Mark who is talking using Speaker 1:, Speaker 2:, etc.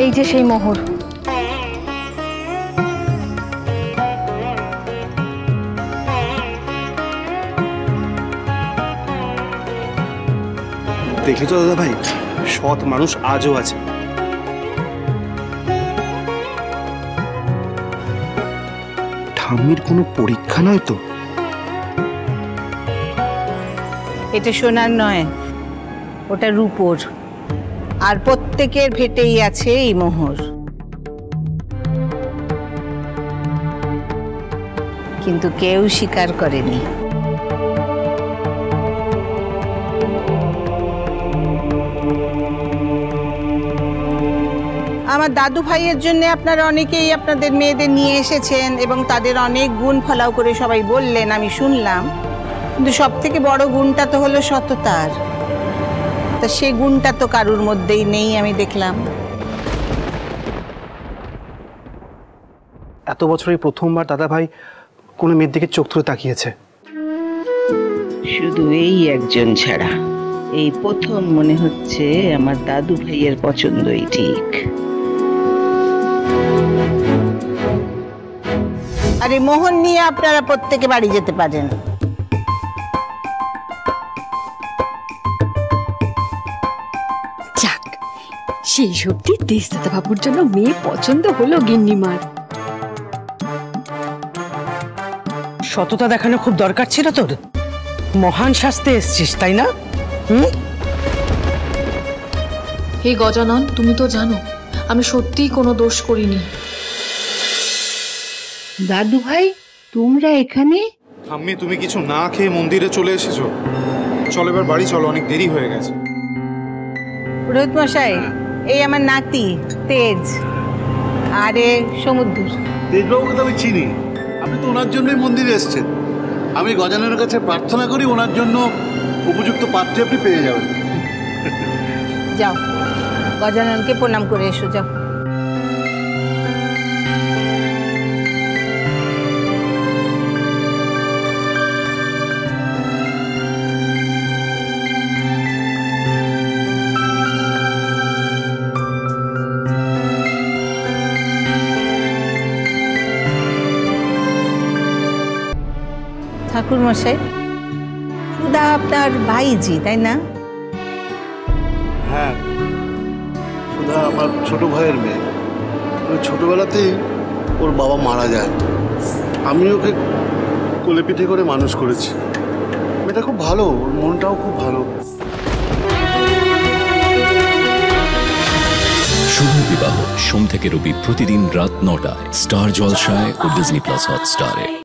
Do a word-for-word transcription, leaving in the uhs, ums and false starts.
Speaker 1: এই যে সেই মোহর।
Speaker 2: দেখেছো দাদা ভাই, সৎ মানুষ আজও আছে। ঠাম্মির কোনো পরীক্ষা নয় তো?
Speaker 3: এটা সোনার নয়, ওটা রূপোর। আর প্রত্যেকের ভেটেই আছে এই মোহর। কিন্তু কেউ স্বীকার করেনি। আমার দাদু ভাইয়ের জন্য আপনারা অনেকেই আপনাদের মেয়েদের নিয়ে এসেছেন এবং তাদের অনেক গুণ ফলাও করে সবাই বললেন, আমি শুনলাম। কিন্তু সব থেকে বড় গুণটা তো হলো সততার। তা সে গুণটা তো কারুর মধ্যেই নেই, আমি দেখলাম।
Speaker 2: এত বছরে প্রথমবার দাদা ভাই কোনো মেয়ের দিকে চোখ তুলে তাকিয়েছে।
Speaker 3: শুধু এই একজন ছাড়া এই প্রথম মনে হচ্ছে আমার দাদু ভাইয়ের পছন্দই ঠিক। আরে মোহন নিয়ে আপনারা প্রত্যেকে বাড়ি যেতে পারেন।
Speaker 1: যাক, সেই সত্যি দেশদাদা বাবুর জন্য মেয়ে পছন্দ হলো গিন্নিমার।
Speaker 4: সততা দেখানো খুব দরকার ছিল তোর। মহান শাস্তে এসছিস, তাই না? হুম।
Speaker 5: হে গজানন, তুমি তো জানো আমি সত্যিই কোনো দোষ করিনি।
Speaker 3: দাদু ভাই, তোমরা এখানে?
Speaker 6: ঠাম্মি, তুমি কিছু না খেয়ে মন্দিরে চলে এসেছো? চলো এবার বাড়ি চলো, অনেক দেরি হয়ে গেছে।
Speaker 3: পুরোহিত মশাই, এই আমার নাতি তেজ, আরে সমুদ্র।
Speaker 7: তেজবাবুকে তো আমি চিনি, আপনি তো ওনার জন্যই মন্দিরে এসেছেন। আমি গজাননের কাছে প্রার্থনা করি ওনার জন্য উপযুক্ত পাত্রে আপনি পেয়ে যাবেন।
Speaker 3: যাও, গজাননকে প্রণাম করে এসো, যাও। ঠাকুর মশাই, সুধা আপনার ভাইজি, তাই না?
Speaker 7: হ্যাঁ, সুধা আমার ছোট ভাইয়ের মেয়ে। ওই ছোটবেলাতেই ওর বাবা মারা যায়। আমি ওকে কোলে পিঠে করে মানুষ করেছি। মেয়েটা খুব ভালো, ওর মনটাও খুব ভালো।
Speaker 8: শুভ বিবাহ সোম থেকে রবি প্রতিদিন রাত নটায় স্টার জলসায় ও ডিজনি প্লাস হটস্টারে।